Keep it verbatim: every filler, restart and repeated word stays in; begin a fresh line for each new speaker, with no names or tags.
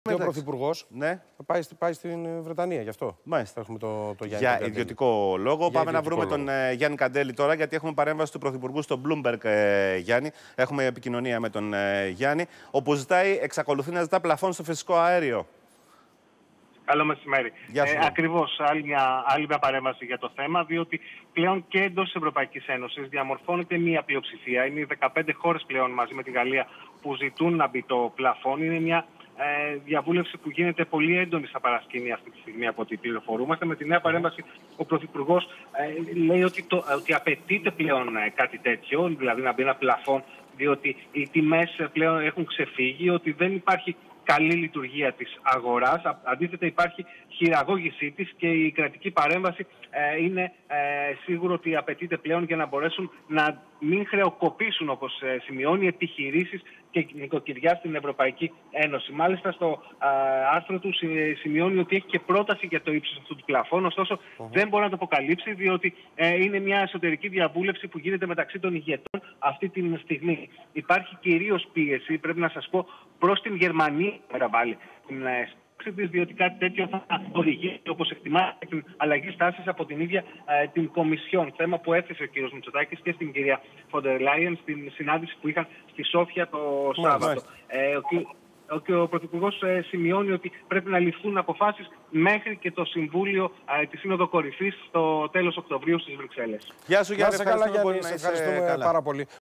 και ο Πρωθυπουργός
ναι.
πάει, πάει στην Βρετανία γι' αυτό.
Μάλιστα.
Έχουμε το, το
Γιάννη. Για ιδιωτικό λόγο. Για Πάμε ιδιωτικό να βρούμε λόγο. τον ε, Γιάννη Καντέλη τώρα, γιατί έχουμε παρέμβαση του Πρωθυπουργού στο Bloomberg, ε, Γιάννη. Έχουμε επικοινωνία με τον ε, Γιάννη, όπου ζητάει, εξακολουθεί να ζητά πλαφόν στο φυσικό αέριο.
Καλό μεσημέρι. Ε, ακριβώς, άλλη μια, άλλη μια παρέμβαση για το θέμα, διότι πλέον και εντός της Ευρωπαϊκής Ένωσης διαμορφώνεται μια πλειοψηφία. Είναι οι δεκαπέντε χώρες πλέον μαζί με τη Γαλλία που ζητούν να μπει το πλαφόν. Είναι μια ε, διαβούλευση που γίνεται πολύ έντονη στα παρασκήνια αυτή τη στιγμή από ό,τι πληροφορούμαστε. Με τη νέα παρέμβαση ο Πρωθυπουργός ε, λέει ότι, το, ότι απαιτείται πλέον ε, κάτι τέτοιο, δηλαδή να μπει ένα πλαφόν, διότι οι τιμές πλέον έχουν ξεφύγει, ότι δεν υπάρχει καλή λειτουργία της αγοράς. Αντίθετα υπάρχει χειραγώγησή της και η κρατική παρέμβαση ε, είναι ε, σίγουρο ότι απαιτείται πλέον για να μπορέσουν να μην χρεοκοπήσουν, όπως ε, σημειώνει, επιχειρήσεις και νοικοκυριά στην Ευρωπαϊκή Ένωση. Μάλιστα στο ε, άρθρο του σημειώνει ότι έχει και πρόταση για το ύψος αυτού του πλαφών, ωστόσο uh-huh. δεν μπορεί να το αποκαλύψει, διότι ε, είναι μια εσωτερική διαβούλευση που γίνεται μεταξύ των ηγετών αυτή τη στιγμή. Υπάρχει κυρίως πίεση, πρέπει να σας πω, προς την Γερμανία να βάλει την της, διότι κάτι τέτοιο θα οδηγήσει, όπως εκτιμά, την αλλαγή στάσης από την ίδια ε, την Κομισιόν. Θέμα που έθεσε ο κ. Μητσοτάκης και στην κυρία Φοντερ Λάιεν στην συνάντηση που είχαν στη Σόφια το Σάββατο. Ε, ο, ο, ο Πρωθυπουργός ε, σημειώνει ότι πρέπει να ληφθούν αποφάσεις μέχρι και το Συμβούλιο, ε, τη Σύνοδο Κορυφής, στο τέλος Οκτωβρίου στις Βρυξέλλες.
Γεια σου, Γιάννη.
Καλά, Γιάννη. Σε ευχαριστούμε πάρα πολύ.